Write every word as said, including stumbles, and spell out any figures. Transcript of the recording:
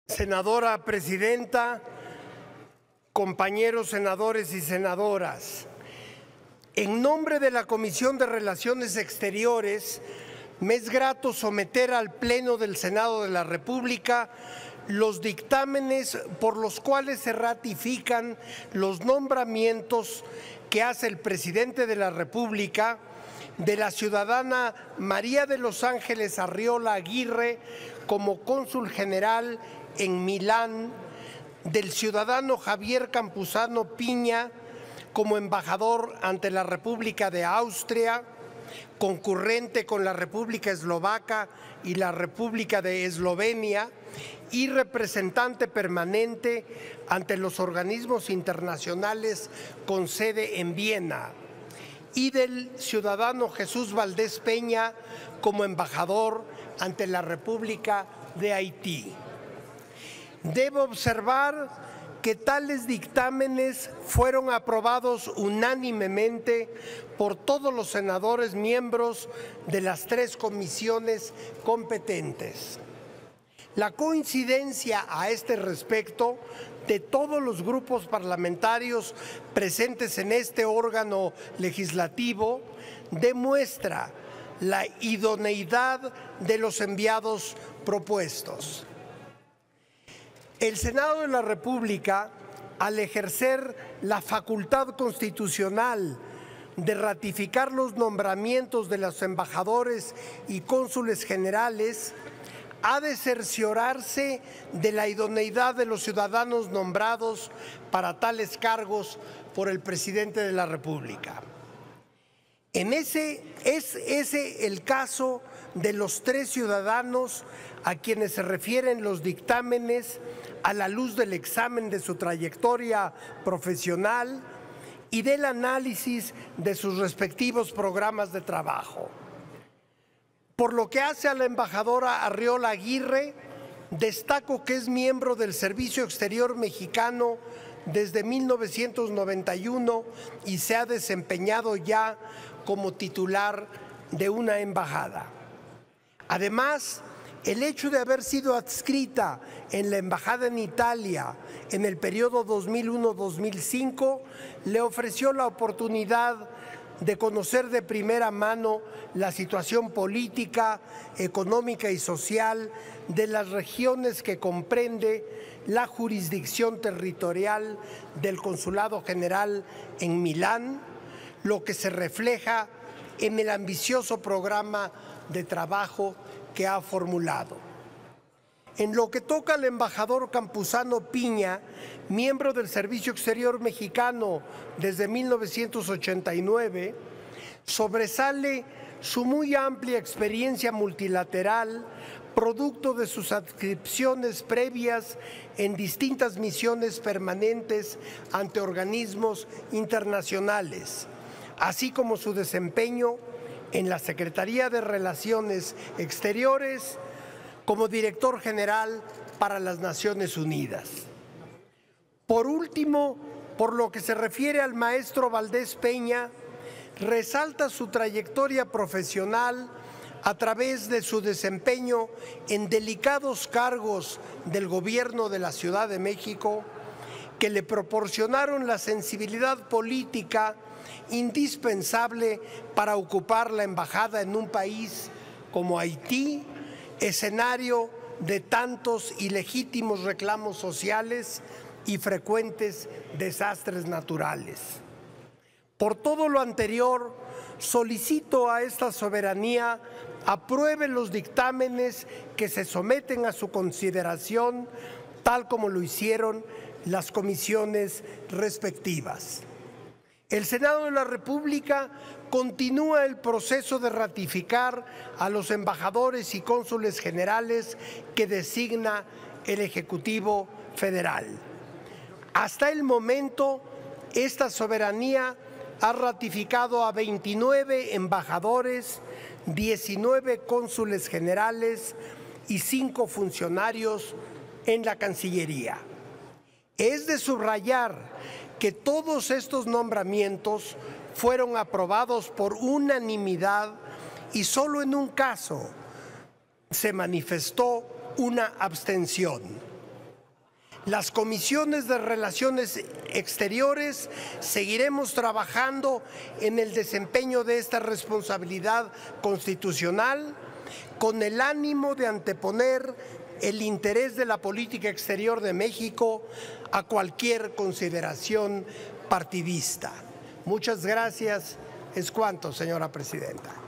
Senadora presidenta, compañeros senadores y senadoras, en nombre de la Comisión de Relaciones Exteriores, me es grato someter al Pleno del Senado de la República los dictámenes por los cuales se ratifican los nombramientos que hace el presidente de la República de la ciudadana María de los Ángeles Arriola Aguirre como cónsul general en Milán, del ciudadano Javier Campuzano Piña como embajador ante la República de Austria, concurrente con la República Eslovaca y la República de Eslovenia, y representante permanente ante los organismos internacionales con sede en Viena, y del ciudadano Jesús Valdés Peña como embajador ante la República de Haití. Debo observar que tales dictámenes fueron aprobados unánimemente por todos los senadores miembros de las tres comisiones competentes. La coincidencia a este respecto de todos los grupos parlamentarios presentes en este órgano legislativo demuestra la idoneidad de los enviados propuestos. El Senado de la República, al ejercer la facultad constitucional de ratificar los nombramientos de los embajadores y cónsules generales, ha de cerciorarse de la idoneidad de los ciudadanos nombrados para tales cargos por el presidente de la República. En ese, es ese el caso de los tres ciudadanos a quienes se refieren los dictámenes a la luz del examen de su trayectoria profesional y del análisis de sus respectivos programas de trabajo. Por lo que hace a la embajadora Arriola Aguirre, destaco que es miembro del Servicio Exterior Mexicano desde mil novecientos noventa y uno y se ha desempeñado ya como titular de una embajada. Además, el hecho de haber sido adscrita en la embajada en Italia en el periodo dos mil uno a dos mil cinco le ofreció la oportunidad de conocer de primera mano la situación política, económica y social de las regiones que comprende la jurisdicción territorial del Consulado General en Milán, lo que se refleja en el ambicioso programa de trabajo que ha formulado. En lo que toca al embajador Campuzano Piña, miembro del Servicio Exterior Mexicano desde mil novecientos ochenta y nueve, sobresale su muy amplia experiencia multilateral, producto de sus adscripciones previas en distintas misiones permanentes ante organismos internacionales, así como su desempeño en la Secretaría de Relaciones Exteriores como director general para las Naciones Unidas. Por último, por lo que se refiere al maestro Valdés Peña, resalta su trayectoria profesional a través de su desempeño en delicados cargos del gobierno de la Ciudad de México que le proporcionaron la sensibilidad política indispensable para ocupar la embajada en un país como Haití, escenario de tantos ilegítimos reclamos sociales y frecuentes desastres naturales. Por todo lo anterior, solicito a esta soberanía apruebe los dictámenes que se someten a su consideración, tal como lo hicieron las comisiones respectivas. El Senado de la República continúa el proceso de ratificar a los embajadores y cónsules generales que designa el Ejecutivo Federal. Hasta el momento, esta soberanía ha ratificado a veintinueve embajadores, diecinueve cónsules generales y cinco funcionarios en la Cancillería. Es de subrayar que todos estos nombramientos fueron aprobados por unanimidad y solo en un caso se manifestó una abstención. Las comisiones de Relaciones Exteriores seguiremos trabajando en el desempeño de esta responsabilidad constitucional con el ánimo de anteponer el interés de la política exterior de México a cualquier consideración partidista. Muchas gracias. Es cuanto, señora presidenta.